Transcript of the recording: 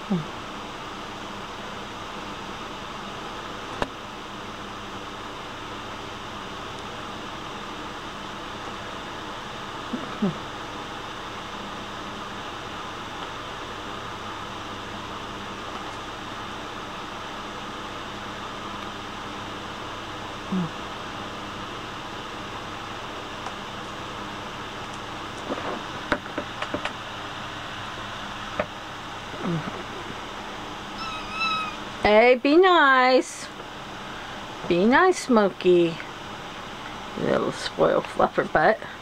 Hey, be nice. Be nice, Smokey. You little spoiled fluffer butt.